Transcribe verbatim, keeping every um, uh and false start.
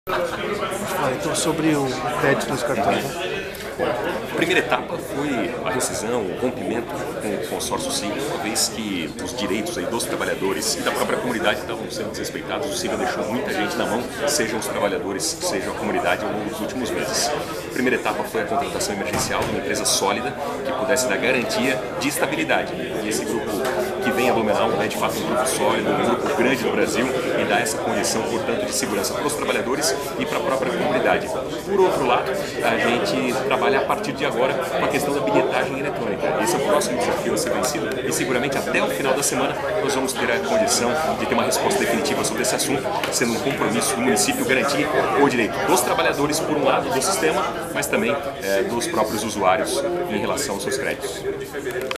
Ah, então sobre o crédito nos cartões, né? A primeira etapa foi a rescisão, o rompimento com o consórcio Siga, uma vez que os direitos aí dos trabalhadores e da própria comunidade estavam sendo desrespeitados. O Siga deixou muita gente na mão, sejam os trabalhadores, seja a comunidade, ao longo dos últimos meses. A primeira etapa foi a contratação emergencial de uma empresa sólida que pudesse dar garantia de estabilidade. E esse grupo que vem a Blumenau é de fato um grupo sólido, um grupo grande no Brasil e dá essa condição, portanto, de segurança para os trabalhadores e para a própria comunidade. Por outro lado, a gente trabalha a partir de agora com a questão da bilhetagem eletrônica. Esse é o próximo desafio a ser vencido e seguramente até o final da semana nós vamos ter a condição de ter uma resposta definitiva sobre esse assunto, sendo um compromisso do município garantir o direito dos trabalhadores, por um lado, do sistema, mas também é, dos próprios usuários em relação aos seus créditos.